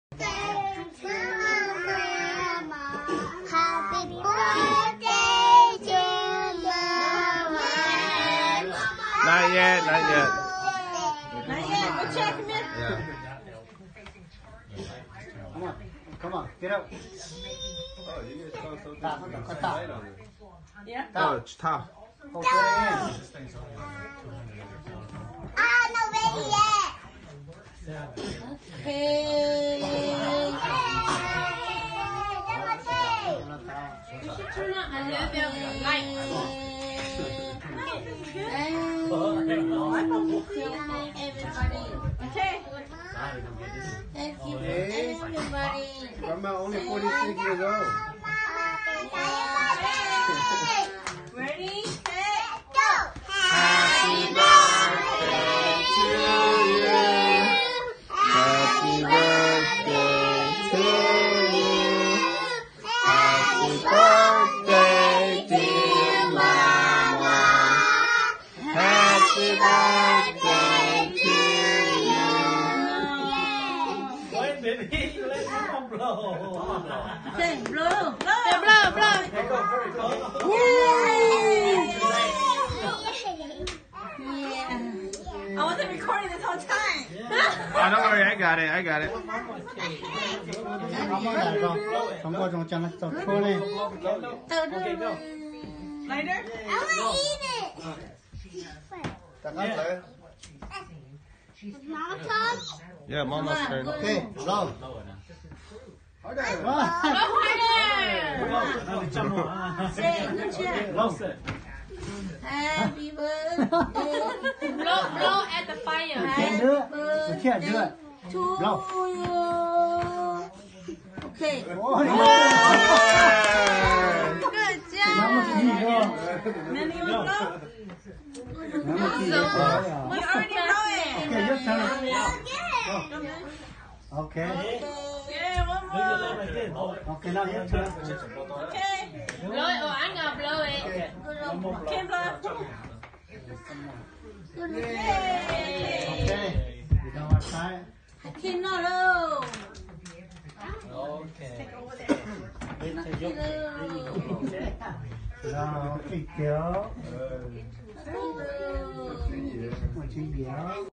Not yet, not yet. Not yet, we'll check him in. Yeah. Come on, get up. Yeah. Oh, it's tough. Oh, get in. No baby yet. Okay. You should turn on a little bit of light. Everybody. Okay. Thank you, everybody. Grandma only 46 years old. Ready? Go. Happy birthday to you. Happy birthday to you. Happy birthday, dear Mama. Happy birthday to you. Wait, baby, let me blow. Okay, blow. Blow, blow. I wasn't recording this whole time. Oh, don't worry, I got it, I got it. Không có trong chân nó thôi này. Okay, go. Lighter? I want to eat it. Mama come. Yeah, Mama's turn. Okay, blow. Blow harder. Say, good job. Happy birthday. Blow at the fire. Chết nữa. Chết nữa. To Blow. you. Okay. Ôi. Good Nó một job. gì đâu. Then you want to blow? Nó một gì đâu. We already blowing. Okay, your turn. Okay. Okay. Yeah, one more. Okay, now your turn. Okay. Blow it or I'm gonna blow it. Kim blow. Yay. Okay. You don't want to try it? Kim no no. Okay. Rồi, chị Kiều. Một chị Kiều.